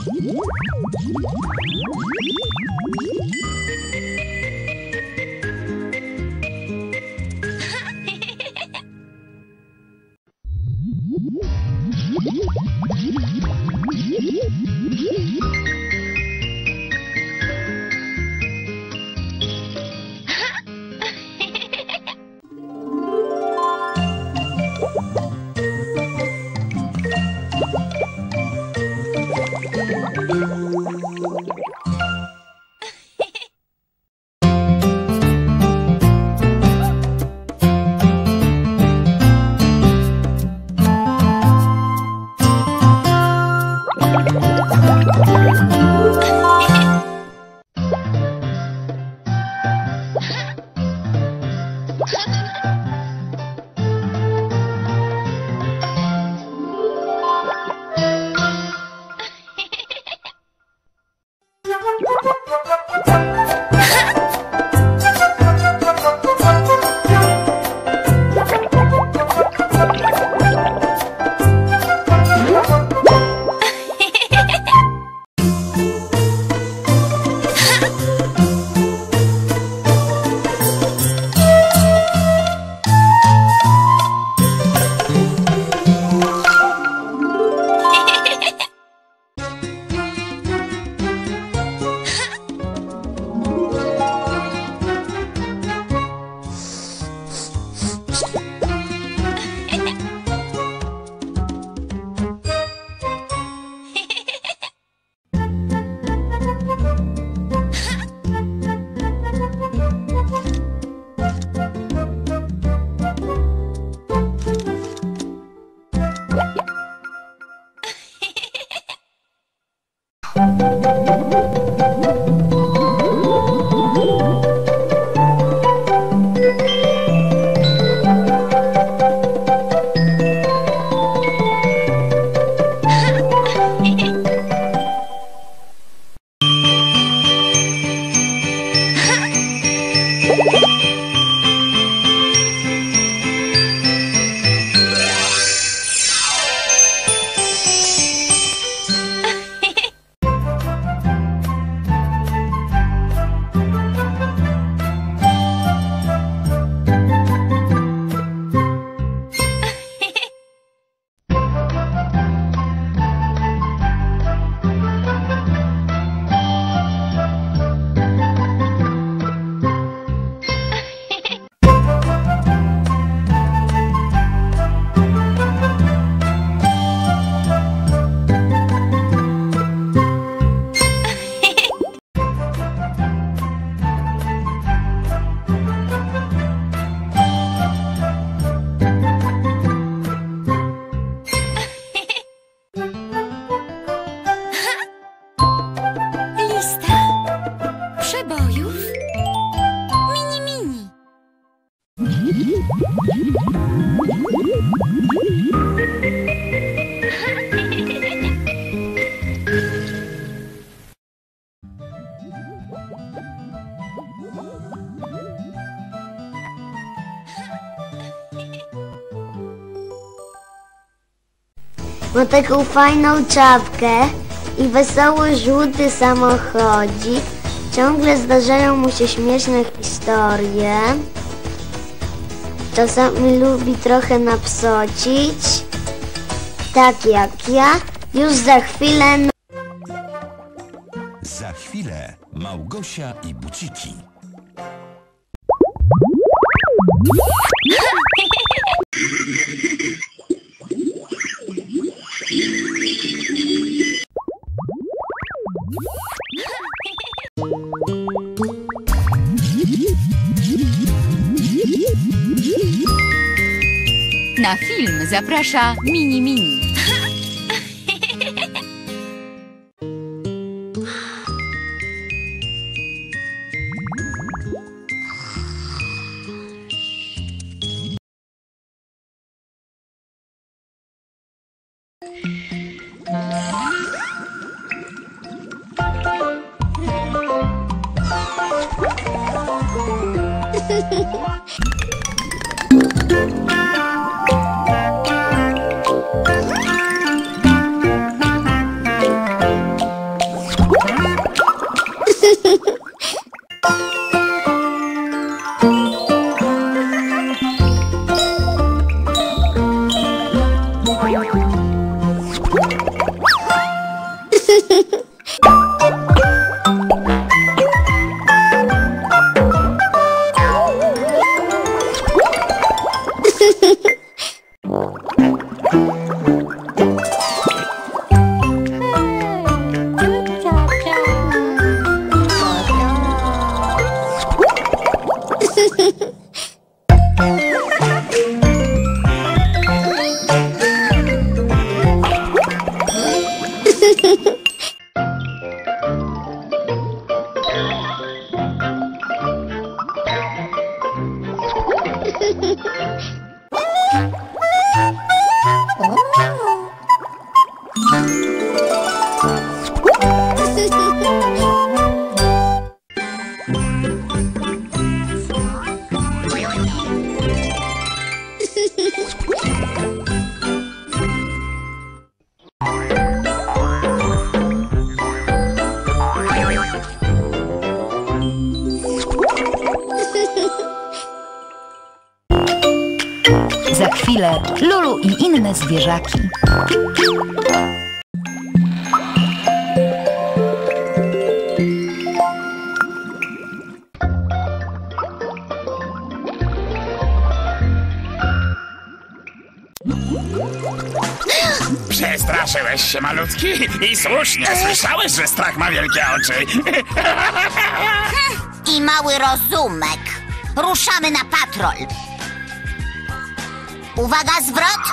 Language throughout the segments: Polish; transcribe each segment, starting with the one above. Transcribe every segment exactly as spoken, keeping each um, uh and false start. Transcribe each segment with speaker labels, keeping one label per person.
Speaker 1: Ma taką fajną czapkę i wesoły, żółty samochodzik. Ciągle zdarzają mu się śmieszne historie. Czasami lubi trochę napsocić. Tak jak ja. Już za chwilę...
Speaker 2: Za chwilę Małgosia i Buciki.
Speaker 3: Na film zaprasza Mini Mini. Za chwilę Lulu i inne zwierzaki.
Speaker 4: Przestraszyłeś się, malutki? I słusznie, słyszałeś, że strach ma wielkie oczy.
Speaker 5: I mały rozumek. Ruszamy na patrol. Uwaga, zwrot!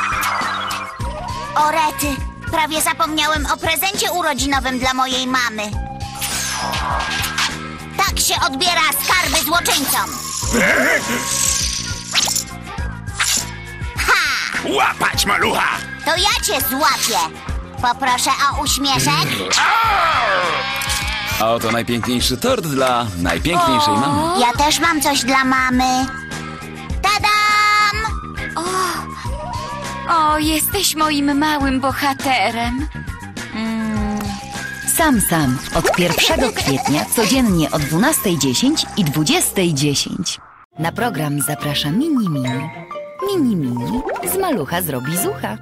Speaker 5: O rety, prawie zapomniałem o prezencie urodzinowym dla mojej mamy. Tak się odbiera skarby złoczyńcom. Ha!
Speaker 4: Łapać, malucha!
Speaker 5: To ja cię złapię. Poproszę o uśmieszek.
Speaker 6: A oto najpiękniejszy tort dla najpiękniejszej mamy.
Speaker 5: Ja też mam coś dla mamy. Tadam!
Speaker 3: O, jesteś moim małym bohaterem. Sam Sam od pierwszego kwietnia codziennie o dwunastej dziesięć i dwudziestej dziesięć. Na program zaprasza Mini Mini. Mini Mini z malucha zrobi zucha.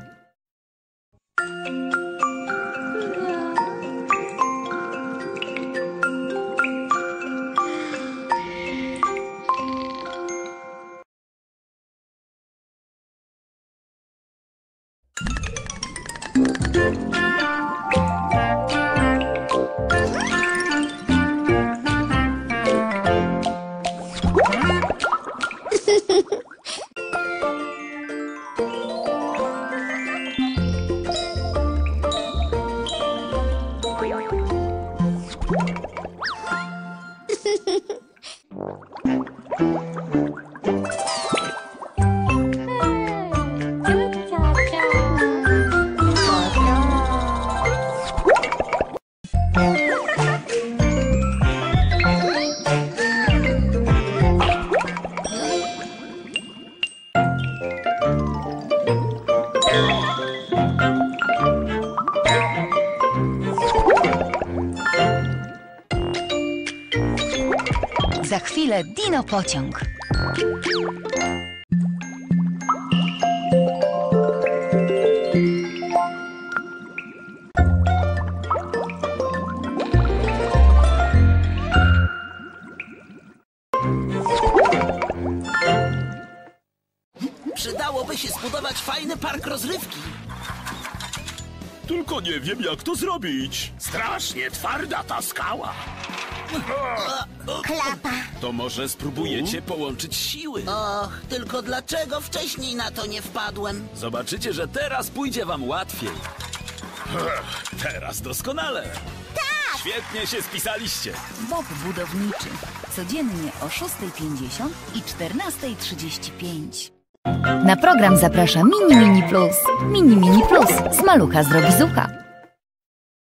Speaker 3: Za chwilę Dino Pociąg.
Speaker 7: Przydałoby się zbudować fajny park rozrywki.
Speaker 4: Tylko nie wiem, jak to zrobić. Strasznie twarda ta skała.
Speaker 5: Klapa.
Speaker 7: To może spróbujecie połączyć siły. Och, tylko dlaczego wcześniej na to nie wpadłem? Zobaczycie, że teraz pójdzie wam łatwiej. Teraz doskonale.
Speaker 5: Tak!
Speaker 7: Świetnie się spisaliście.
Speaker 3: Bob budowniczy. Codziennie o szóstej pięćdziesiąt i czternastej trzydzieści pięć. Na program zaprasza Mini Mini Plus. Mini Mini Plus z malucha zrobi zucha.